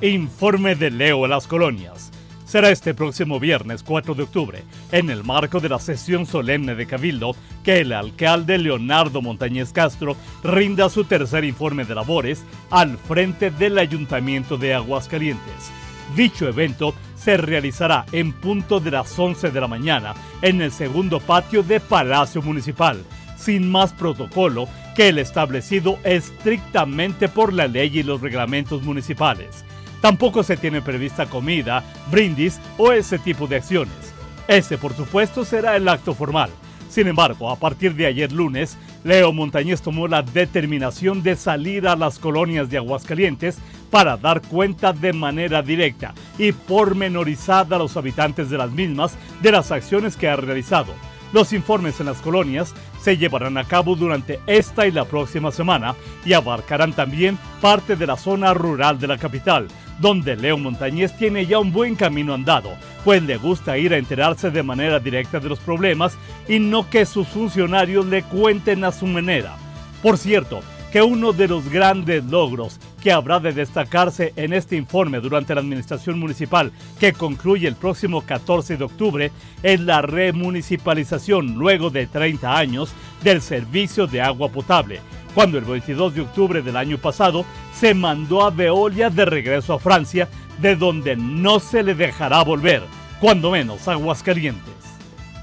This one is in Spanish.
Informe de Leo a las colonias. Será este próximo viernes 4 de octubre, en el marco de la sesión solemne de Cabildo, que el alcalde Leonardo Montañez Castro rinda su tercer informe de labores al frente del Ayuntamiento de Aguascalientes. Dicho evento se realizará en punto de las 11 de la mañana en el segundo patio de Palacio Municipal, sin más protocolo que el establecido estrictamente por la ley y los reglamentos municipales. Tampoco se tiene prevista comida, brindis o ese tipo de acciones. Ese, por supuesto, será el acto formal. Sin embargo, a partir de ayer lunes, Leo Montañez tomó la determinación de salir a las colonias de Aguascalientes para dar cuenta de manera directa y pormenorizada a los habitantes de las mismas de las acciones que ha realizado. Los informes en las colonias se llevarán a cabo durante esta y la próxima semana y abarcarán también parte de la zona rural de la capital, donde Leo Montañez tiene ya un buen camino andado, pues le gusta ir a enterarse de manera directa de los problemas y no que sus funcionarios le cuenten a su manera. Por cierto, que uno de los grandes logros que habrá de destacarse en este informe durante la administración municipal, que concluye el próximo 14 de octubre, es la remunicipalización luego de 30 años del servicio de agua potable, cuando el 22 de octubre del año pasado se mandó a Veolia de regreso a Francia, de donde no se le dejará volver, cuando menos a Aguascalientes.